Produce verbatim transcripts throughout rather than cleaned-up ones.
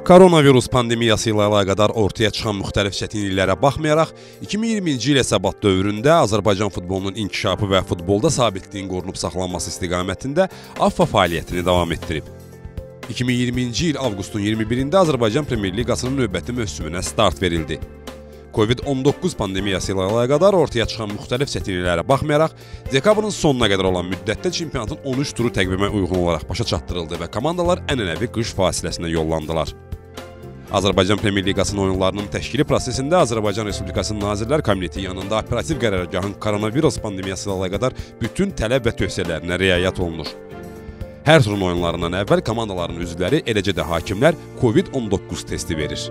Koronavirus pandemiyası ilə əlaqədar ortaya çıxan müxtəlif çətinliklərə baxmayaraq, iki min iyirminci il Səbat dövründə Azərbaycan futbolunun inkişafı və futbolda sabitliyin qorunub saxlanması istiqamətində AFFA fəaliyyətini davam etdirib. iki min iyirminci il avqustun iyirmi birində Azərbaycan Premyer Liqasının növbəti mövsümünə start verildi. Covid on doqquz pandemiyası ilə əlaqədar ortaya çıxan müxtəlif çətinliklərə baxmayaraq, dekabrın sonuna qədər olan müddətdə çempionatın on üç turu təqvimə uyğun olaraq başa çatdırıldı və komandalar ənənəvi qış fasiləsinə yollandılar. Azərbaycan Premyer Liqasının oyunlarının təşkili prosesində Azərbaycan Respublikası Nazirlər Kabineti yanında operativ qərargahın koronavirus pandemiyası ilə əlaqədar bütün tələb və tövsiyələrinə riayət olunur. Hər turun oyunlarından əvvəl komandaların üzvləri, eləcə də hakimlər Covid on doqquz testi verir.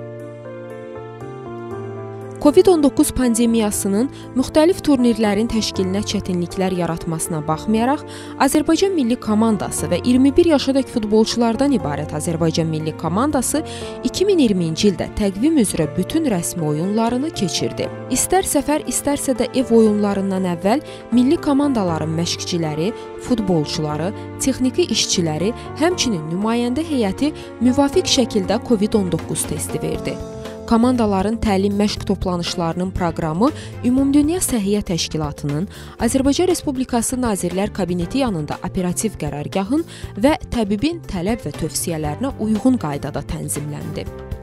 Covid on doqquz pandemiyasının müxtəlif turnirlərin təşkilinə çətinliklər yaratmasına baxmayaraq, Azərbaycan milli komandası və iyirmi bir yaşadək futbolçulardan ibarət Azərbaycan milli komandası iki min iyirminci ildə təqvim üzrə bütün rəsmi oyunlarını keçirdi. İstər səfər, istərsə də ev oyunlarından əvvəl milli komandaların məşqçiləri, futbolçuları, texniki işçiləri, həmçinin nümayəndə heyəti müvafiq şəkildə Covid on doqquz testi verdi. Komandaların təlim-məşq toplanışlarının proqramı Ümumdünya Səhiyyə Təşkilatının, Azərbaycan Respublikası Nazirlər Kabineti yanında operativ qərargahın və təbibin tələb və tövsiyələrinə uyğun qaydada tənzimləndi.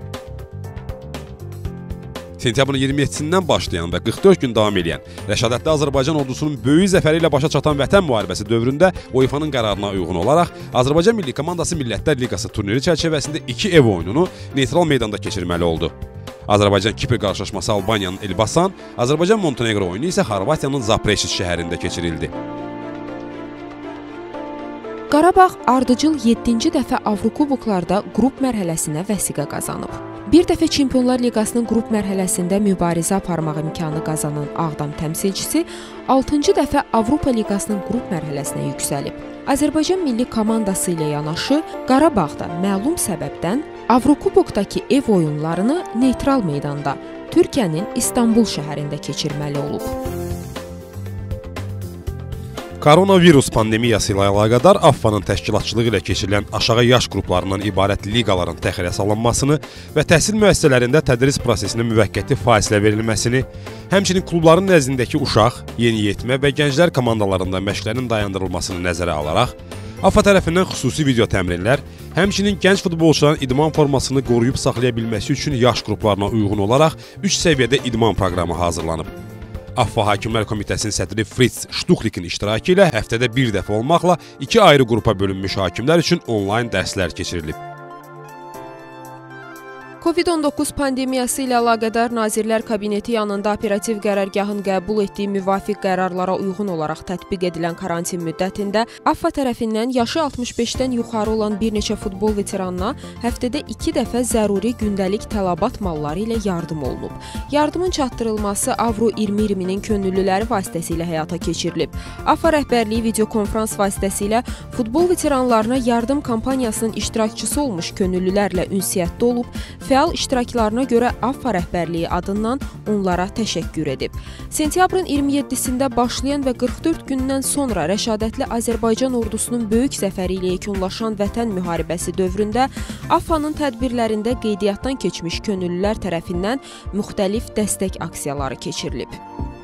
Sentyabrın iyirmi yeddisindən başlayan və qırx dörd gün davam edən Rəşadətli Azərbaycan ordusunun böyük zəfəri ilə başa çatan Vətən müharibəsi dövründə UEFA-nın qərarına uyğun olaraq Azərbaycan Milli Komandası Millətlər Liqası turniri çərçivəsində iki ev oyununu neytral meydanda keçirməli oldu. Azərbaycan-Kipr qarşılaşması Albaniyanın Elbasan, Azərbaycan-Montenegro oyunu isə Xorvatiyanın Zapreşiç şəhərində keçirildi. Qarabağ ardıcıl yeddinci dəfə Avrokuboklarda qrup mərhələsinə vəsiqə qazanıb. Bir dəfə Çempionlar Liqasının qrup mərhələsində mübarizə aparmaq imkanı qazanan Ağdam təmsilçisi altıncı dəfə Avropa Liqasının qrup mərhələsinə yüksəlib. Azərbaycan milli komandası ilə yanaşı, Qarabağda məlum səbəbdən Avrokubokdakı ev oyunlarını neytral meydanda, Türkiyənin İstanbul şəhərində keçirməli olub. Koronavirus pandemiyası ilə əlaqədar AFFA-nın təşkilatçılığı ilə keçirilən aşağı yaş qruplarından ibarət liqaların təxirə salınmasını və təhsil müəssisələrində tədris prosesinə müvəqqəti fasilə verilməsini, həmçinin klubların nəzdindəki uşaq, yeniyetmə və gənclər komandalarında məşqlərin dayandırılmasını nəzərə alaraq, AFFA tərəfindən xüsusi video təmrinlər, həmçinin gənc futbolçuların idman formasını qoruyub saxlaya bilməsi üçün yaş qruplarına uyğun olaraq üç səviyyədə idman proqramı hazırlanıb. AFFA Hakimlər Komitəsinin sədri Fritz Ştuxlikin iştirakı ilə həftədə bir dəfə olmaqla iki ayrı qrupa bölünmüş hakimlər üçün onlayn dərslər keçirilib. Covid on doqquz pandemiyası ilə əlaqədar Nazirlər Kabineti yanında operativ qərargahın qəbul etdiyi müvafiq qərarlara uyğun olaraq tətbiq edilən karantin müddətində AFFA tərəfindən yaşı altmış beşdən yuxarı olan bir neçə futbol veteranına həftədə iki dəfə zəruri gündəlik tələbat malları ilə yardım olunub. Yardımın çatdırılması Avro iyirmi iyirminin könüllüləri vasitəsilə həyata keçirilib. AFFA rəhbərliyi videokonferans vasitəsilə futbol veteranlarına yardım kampaniyasının iştirakçısı olmuş könüllülərlə ünsiyyətdə olub, fəal iştiraklarına görə AFFA rəhbərliyi adından onlara təşəkkür edib. Sentyabrın iyirmi yeddisində başlayan və qırx dörd gündən sonra Rəşadətli Azərbaycan ordusunun böyük zəfəri ilə yekunlaşan Vətən müharibəsi dövründə AFFA-nın tədbirlərində qeydiyyatdan keçmiş könüllülər tərəfindən müxtəlif dəstək aksiyaları keçirilib.